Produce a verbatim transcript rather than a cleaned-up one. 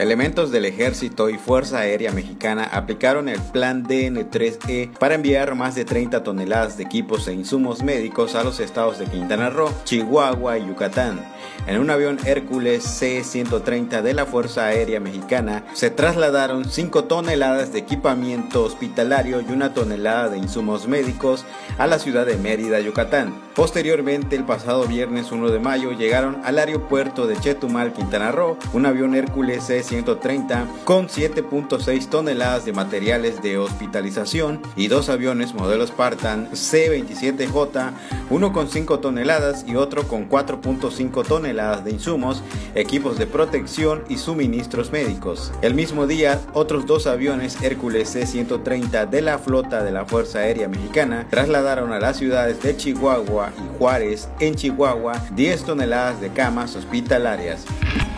Elementos del Ejército y Fuerza Aérea Mexicana aplicaron el Plan D N tres E para enviar más de treinta toneladas de equipos e insumos médicos a los estados de Quintana Roo, Chihuahua y Yucatán. En un avión Hércules C ciento treinta de la Fuerza Aérea Mexicana se trasladaron cinco toneladas de equipamiento hospitalario y una tonelada de insumos médicos a la ciudad de Mérida, Yucatán. Posteriormente, el pasado viernes uno de mayo, llegaron al aeropuerto de Chetumal, Quintana Roo, un avión Hércules C ciento treinta con siete punto seis toneladas de materiales de hospitalización y dos aviones modelo Spartan C veintisiete J, uno con cinco toneladas y otro con cuatro punto cinco toneladas de insumos, equipos de protección y suministros médicos. El mismo día, otros dos aviones Hércules C ciento treinta de la flota de la Fuerza Aérea Mexicana trasladaron a las ciudades de Chihuahua y Juárez, en Chihuahua, diez toneladas de camas hospitalarias.